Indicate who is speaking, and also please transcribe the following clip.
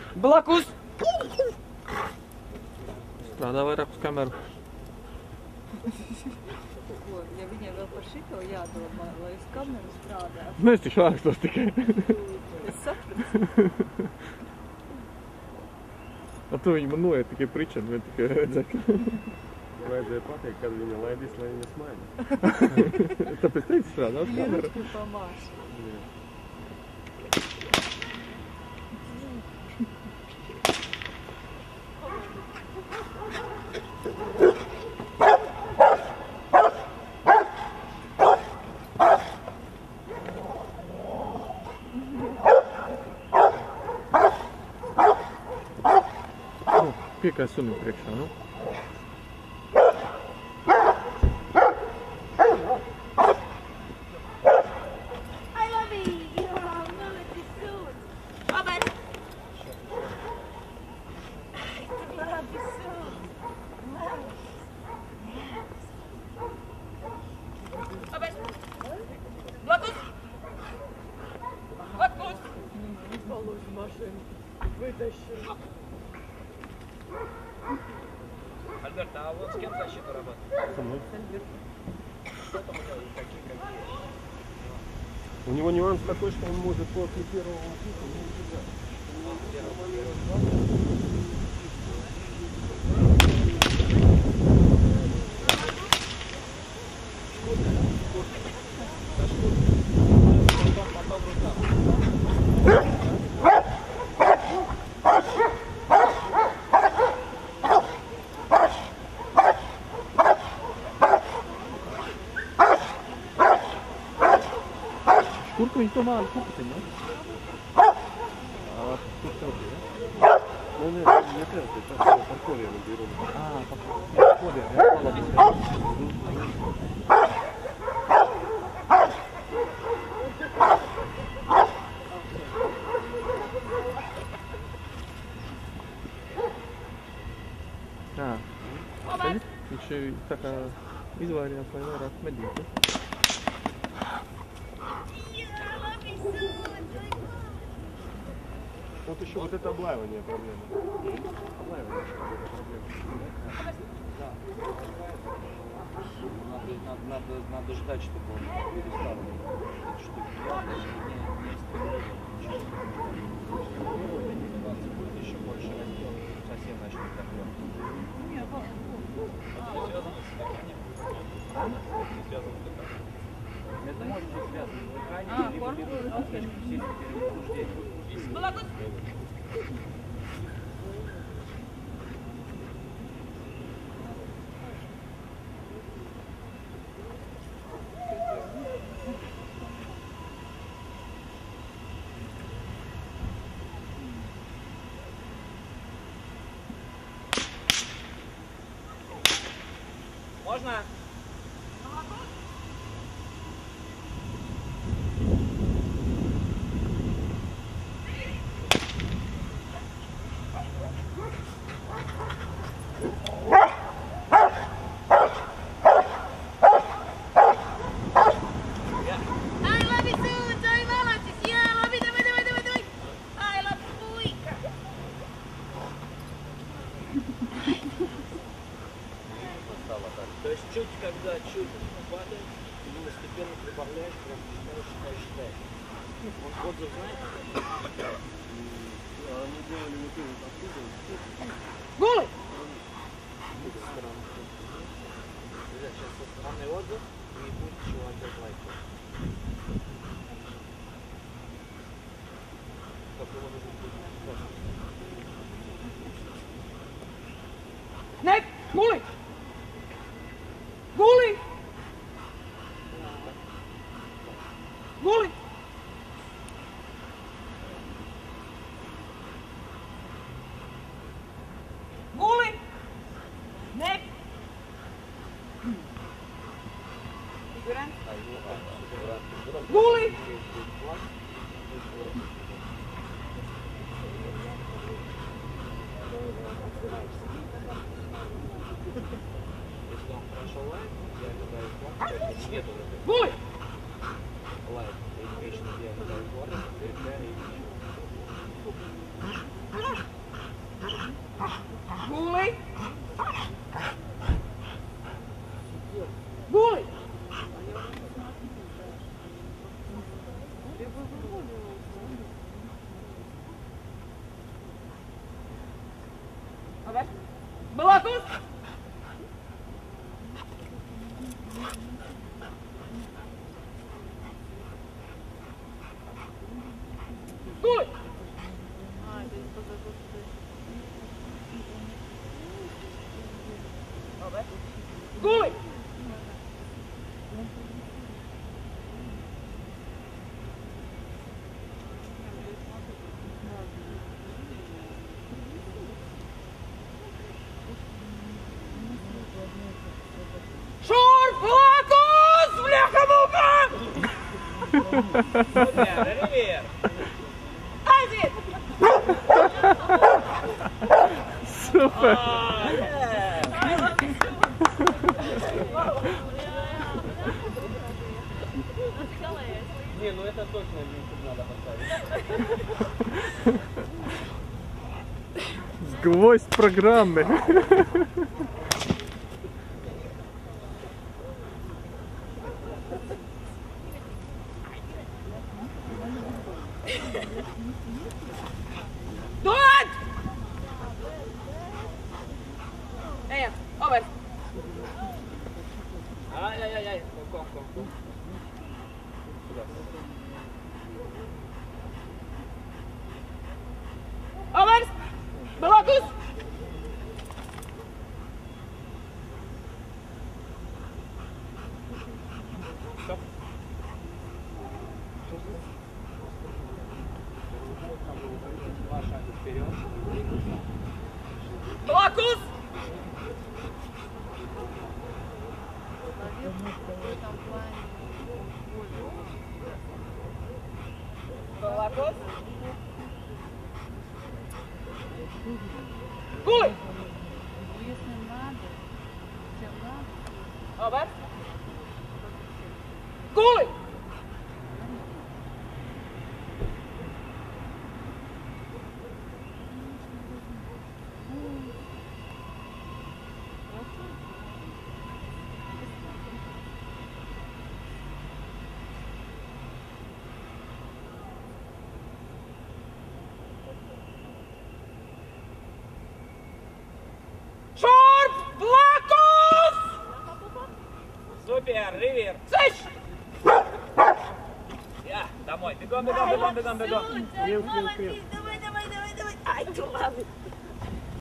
Speaker 1: Blakus! Strādā vairāk uz kameru.
Speaker 2: Ja viņiem vēl par šito jādomā, lai uz kameru strādā.
Speaker 1: Mēs taču ākstos tikai.
Speaker 2: Es sapratu.
Speaker 1: Ar to viņi man noiet tikai pričanu, vien tikai redzēt.
Speaker 3: Vajadzēja pateikt, kad viņa laidīs, lai viņa smaida.
Speaker 1: Tāpēc teicu strādā uz kameru.
Speaker 2: Pamāšu.
Speaker 1: Piekāj sunim priekšā, nu?
Speaker 4: Альберт, а вот с кем защиту работает?
Speaker 3: Со мной. У него нюанс такой, что он может после первого мотива не убежать.
Speaker 1: Шкурку не то мало, шкурку ты, не? А тут трохи, да?
Speaker 3: Ну, не треба, так парковия наберу.
Speaker 1: А, парковия, я мало Viņš tā kā izvairījās, lai vairāk medītu.
Speaker 3: Вот еще вот это облаивание проблема. Облаивание проблема.
Speaker 4: Надо ждать, чтобы он перестал. Будет еще больше расти, совсем начнет так легко. Это связано с дыханием? Связано с дыханием? Это может быть связано с дыханием, либо слишком сильным перевозбуждением. Можно? То есть чуть, когда чуть падает, ты постепенно прибавляешь, прям считаешь. Вот знаете?
Speaker 3: Они делали вот это оттуда.
Speaker 1: Голый!
Speaker 4: Сейчас со стороны отзыв и будет еще опять лайк.
Speaker 1: Ned! Golый! Голый! Голый! Голый! Ned! Голый!
Speaker 4: Если он хорошо лайк, я ожидаю план, нету
Speaker 1: Голый!
Speaker 4: лайк, и вечно я ожидаю план, и
Speaker 5: Балакус! Гуль! Гуль! Шорт! Балакус! Бляха-мука!
Speaker 4: Супер, ревер!
Speaker 5: Айзит!
Speaker 1: Супер.
Speaker 4: Не, ну это точно в YouTube надо поставить.
Speaker 1: Гвоздь программы.
Speaker 5: Дуэт! Овер!
Speaker 4: Ай-яй-яй, ком.
Speaker 5: Овер! Балакус!
Speaker 4: Два шага вперед.
Speaker 5: Балакус! Балакус! Гуль! Овер! Гуль! Шорт! Балакус!
Speaker 4: Супер, ревер!
Speaker 5: Сыщ!
Speaker 4: Я, домой. Бегом.
Speaker 5: Давай. Ай, ты ладно.